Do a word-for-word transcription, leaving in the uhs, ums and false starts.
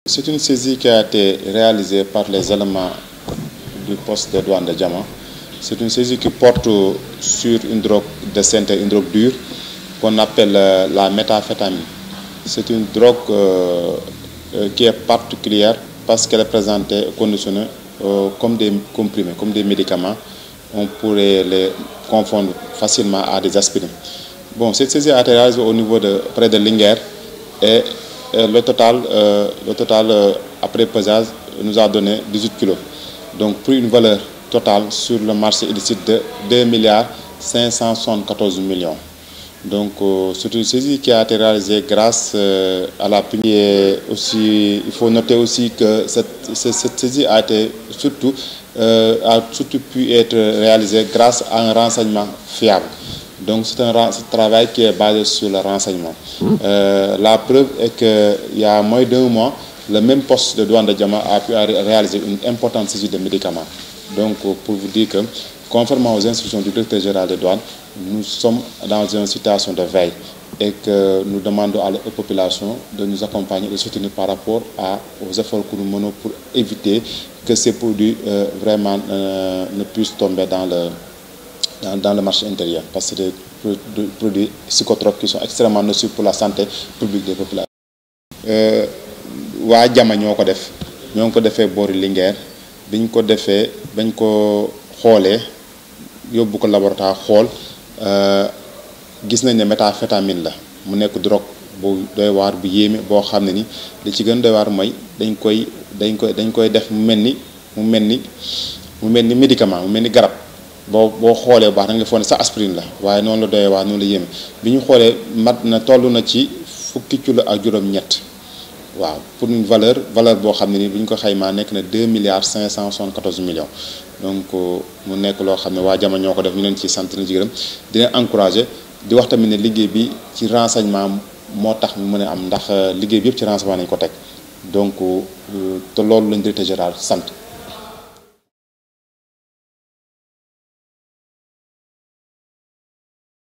C'est une saisie qui a été réalisée par les éléments du poste de douane de Diama. C'est une saisie qui porte sur une drogue de synthèse, une drogue dure qu'on appelle la méthamphétamine. C'est une drogue euh, qui est particulière parce qu'elle est présentée, conditionnée euh, comme des comprimés, comme des médicaments. On pourrait les confondre facilement à des aspirines. Bon, cette saisie a été réalisée au niveau de près de Linguère et euh, le total, euh, le total euh, après pesage nous a donné dix-huit kilos. Donc pour une valeur totale sur le marché illicite de deux milliards cinq cent soixante-quatorze millions. Donc euh, c'est une saisie qui a été réalisée grâce euh, à la P M I. Et aussi, il faut noter aussi que cette, cette saisie a été surtout, euh, a surtout pu être réalisée grâce à un renseignement fiable. Donc c'est un, un travail qui est basé sur le renseignement. Euh, la preuve est qu'il y a moins d'un mois, le même poste de douane de Diama a pu réaliser une importante saisie de médicaments. Donc pour vous dire que, conformément aux instructions du directeur général des douanes, nous sommes dans une situation de veille et que nous demandons à la population de nous accompagner et de soutenir par rapport à, aux efforts que nous menons pour éviter que ces produits euh, vraiment euh, ne puissent tomber dans le, dans, dans le marché intérieur. Parce que c'est des produits psychotropes qui sont extrêmement nocifs pour la santé publique des populations. Euh, waa Diama ñoo ko def ñoo ngi ko defee boori Linguère biñ ko defee bañ ko xoolee yóbbu ko laboratoire xool gis nañ ne méthamphétamine la mu nekk drogue bu doy waar bu yéeme boo xam ne ni li ci gën doy waar mooy dañ koy dañ koy dañ koy def mu mel ni mu mel ni mu mel ni médicament mu mel ni garab boo boo xoolee bu baax da nga foog ne sa aspirine la waaye noonu la doy waar noonu la yéeme bi ñu xoolee mat na toll na ci fukki kilo ak juróom-ñett. waaw pour une valeur valeur boo xam ne ni bu ñu ko xaymaa nekk na deux milliards cinq cent soixante-quatorze millions donc mu nekk loo xam ne waa Diama ñoo ko def ñu leen ci sant na ci gërëm dina encouragé di wax tamit ne liggéey bi ci renseignement moo tax mu mën a am ndax liggéey bi yëpp ci renseignement nañu ko teg donc te loolu lañ directeur général sant